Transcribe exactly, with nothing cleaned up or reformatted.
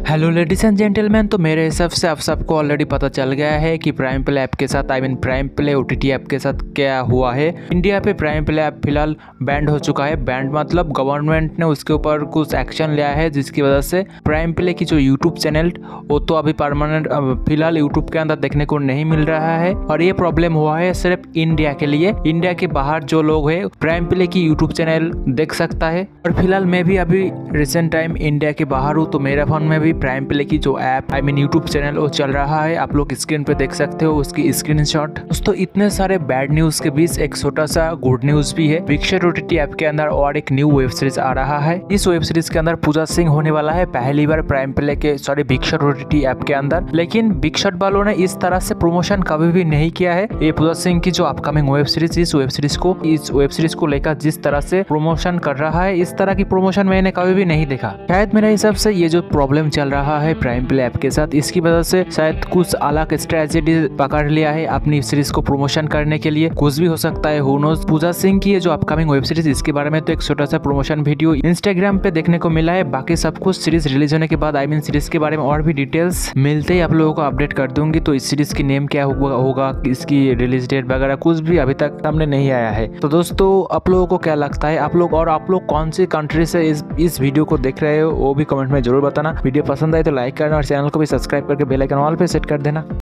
Hello ladies and gentleman, तो मेरे हिसाब से आप सबको ऑलरेडी पता चल गया है कि प्राइम प्ले ऐप के साथ I mean Prime Play OTT app के साथ क्या हुआ है। इंडिया पे प्राइम प्ले ऐप फिलहाल बैंड हो चुका है। बैंड मतलब गवर्नमेंट ने उसके ऊपर कुछ एक्शन लिया है, जिसकी वजह से प्राइम प्ले की जो यूट्यूब चैनल वो तो अभी परमानेंट फिलहाल यूट्यूब के अंदर देखने को नहीं मिल रहा है। और ये प्रॉब्लम हुआ है सिर्फ इंडिया के लिए। इंडिया के बाहर जो लोग है प्राइम प्ले की यूट्यूब चैनल देख सकता है। और फिलहाल मैं भी अभी रिसेंट टाइम इंडिया के बाहर हूँ, तो मेरे फोन में भी प्राइम प्ले की जो app I mean YouTube channel वो चल रहा है। आप लोग स्क्रीन पे देख सकते हो उसकी स्क्रीनशॉट। दोस्तों, इतने सारे बैड न्यूज के बीच एक छोटा सा गुड न्यूज भी है। बिग शॉट ओटीटी ऐप के अंदर और एक न्यू वेब सीरीज आ रहा है। इस वेब सीरीज के अंदर पूजा सिंह होने वाला है पहली बार प्राइम प्ले के sorry Big Shot OTT app के अंदर। लेकिन बिग शॉट वालों ने इस तरह से प्रमोशन कभी भी नहीं किया है। ये पूजा सिंह की जो अपकमिंग वेब सीरीज इस वेब सीरीज को इस वेब सीरीज को लेकर जिस तरह से प्रमोशन कर रहा है, इस तरह की प्रमोशन मैंने कभी भी नहीं देखा। शायद मेरे हिसाब से ये जो प्रॉब्लम चल रहा है प्राइम प्ले ऐप के साथ, इसकी वजह से शायद कुछ अलग स्ट्रेटेजी पकड़ लिया है अपनी सीरीज को प्रमोशन करने के लिए। कुछ भी हो सकता है, हु नोज। पूजा सिंह की ये जो अपकमिंग वेब सीरीज, इसके बारे में तो एक छोटा सा प्रमोशन वीडियो इंस्टाग्राम पे देखने को मिला है। बाकी सब कुछ सीरीज रिलीज होने के बाद आई मीन सीरीज के बारे में और भी डिटेल्स मिलते ही आप लोगों को अपडेट कर दूंगी। तो इस सीरीज की नेम क्या होगा होगा इसकी रिलीज डेट वगैरह कुछ भी अभी तक सामने नहीं आया है। तो दोस्तों, आप लोगों को क्या लगता है, आप लोग और आप लोग कौन सी कंट्री से इस इस वीडियो को देख रहे हो वो भी कमेंट में जरूर बताना। वीडियो पसंद आए तो लाइक करना और चैनल को भी सब्सक्राइब करके बेल आइकन ऑल पे सेट कर देना।